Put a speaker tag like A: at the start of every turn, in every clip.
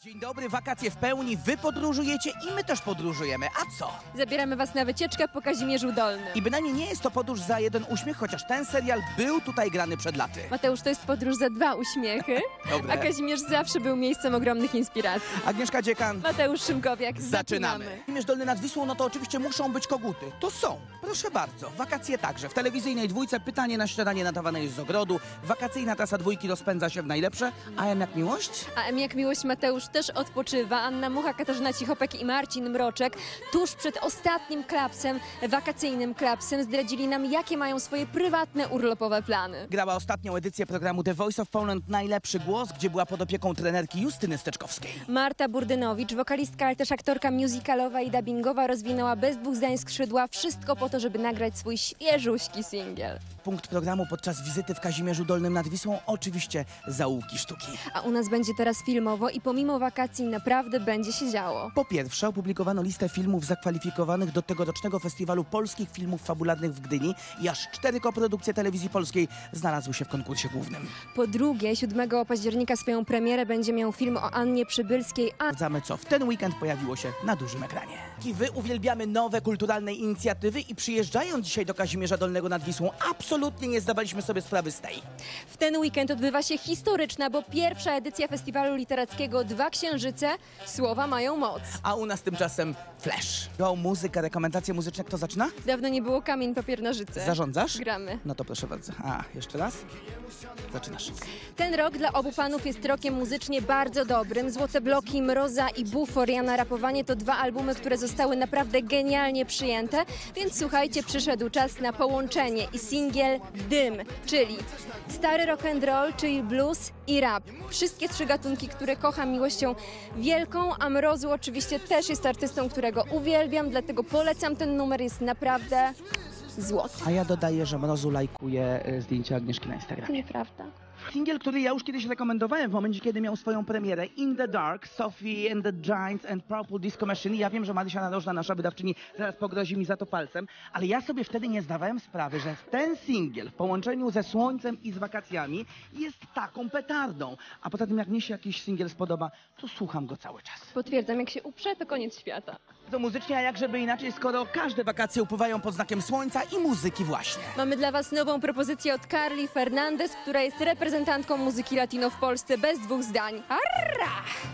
A: Dzień dobry, wakacje w pełni, wy podróżujecie i my też podróżujemy. A co?
B: Zabieramy was na wycieczkę po Kazimierzu Dolnym.
A: I bynajmniej nie jest to podróż za jeden uśmiech, chociaż ten serial był tutaj grany przed laty.
B: Mateusz, to jest podróż za 2 uśmiechy,
A: Dobre.
B: a Kazimierz zawsze był miejscem ogromnych inspiracji.
A: Agnieszka Dziekan.
B: Mateusz Szymkowiak,
A: Zaczynamy. Kazimierz Dolny nad Wisłą, no to oczywiście muszą być koguty. To są. Proszę bardzo. Wakacje także. W telewizyjnej dwójce pytanie na śniadanie nadawane jest z ogrodu. Wakacyjna trasa dwójki rozpędza się w najlepsze. A M jak miłość?
B: A M jak miłość Mateusz też odpoczywa. Anna Mucha, Katarzyna Cichopek i Marcin Mroczek tuż przed ostatnim klapsem, wakacyjnym klapsem zdradzili nam, jakie mają swoje prywatne, urlopowe plany.
A: Grała ostatnią edycję programu The Voice of Poland Najlepszy Głos, gdzie była pod opieką trenerki Justyny Steczkowskiej.
B: Marta Burdynowicz, wokalistka, ale też aktorka musicalowa i dubbingowa, rozwinęła bez dwóch zdań skrzydła wszystko po to, żeby nagrać swój świeżuśki singiel.
A: Punkt programu podczas wizyty w Kazimierzu Dolnym nad Wisłą oczywiście zaułki sztuki.
B: A u nas będzie teraz filmowo i pomimo wakacji naprawdę będzie się działo.
A: Po pierwsze opublikowano listę filmów zakwalifikowanych do tegorocznego Festiwalu Polskich Filmów Fabularnych w Gdyni i aż 4 koprodukcje telewizji polskiej znalazły się w konkursie głównym.
B: Po drugie, 7 października swoją premierę będzie miał film o Annie Przybylskiej, a
A: Sprawdzamy, co w ten weekend pojawiło się na dużym ekranie. I wy uwielbiamy nowe kulturalne inicjatywy i przyjeżdżając dzisiaj do Kazimierza Dolnego nad Wisłą absolutnie nie zdawaliśmy sobie sprawy z tej.
B: w ten weekend odbywa się historyczna, bo pierwsza edycja festiwalu literackiego Dwa Księżyce, Słowa mają moc.
A: A u nas tymczasem Flash. O, muzyka, rekomendacje muzyczne. Kto zaczyna?
B: Dawno nie było kamień, papier, nożyce.
A: Zarządzasz?
B: Gramy.
A: No to proszę bardzo. A, jeszcze raz? Zaczynasz.
B: Ten rok dla obu panów jest rokiem muzycznie bardzo dobrym. Złote bloki, Mroza i Buforia na rapowanie to 2 albumy, które zostały naprawdę genialnie przyjęte, więc słuchajcie, przyszedł czas na połączenie i singiel Dym, czyli stary rock and roll, czyli blues i rap. Wszystkie 3 gatunki, które kocham miłością wielką, a Mrozu oczywiście też jest artystą, którego uwielbiam, dlatego polecam ten numer, jest naprawdę złoty.
A: A ja dodaję, że Mrozu lajkuje zdjęcia Agnieszki na
B: To
A: Instagramie.
B: nieprawda.
A: Singiel, który ja już kiedyś rekomendowałem w momencie, kiedy miał swoją premierę. In the Dark, Sophie and the Giants and Purple Disco Machine. Ja wiem, że Marysia Narożna, nasza wydawczyni, zaraz pogrozi mi za to palcem, ale ja sobie wtedy nie zdawałem sprawy, że ten singiel w połączeniu ze słońcem i z wakacjami jest taką petardą. A poza tym, jak mnie się jakiś singiel spodoba, to słucham go cały czas.
B: Potwierdzam, jak się uprze, to koniec świata.
A: To muzycznie, a jak żeby inaczej, skoro każde wakacje upływają pod znakiem słońca i muzyki właśnie.
B: Mamy dla was nową propozycję od Carly Fernandez, która jest reprezentantką muzyki latino w Polsce bez dwóch zdań. Arra!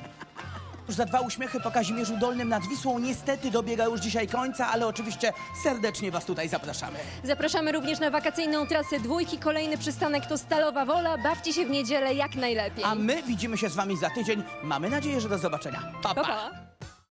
A: Już za 2 uśmiechy po Kazimierzu Dolnym nad Wisłą niestety dobiega już dzisiaj końca, ale oczywiście serdecznie was tutaj zapraszamy.
B: Zapraszamy również na wakacyjną trasę dwójki. Kolejny przystanek to Stalowa Wola. Bawcie się w niedzielę jak najlepiej.
A: A my widzimy się z wami za tydzień. Mamy nadzieję, że do zobaczenia. Pa,
B: Pa,
A: pa.
B: pa.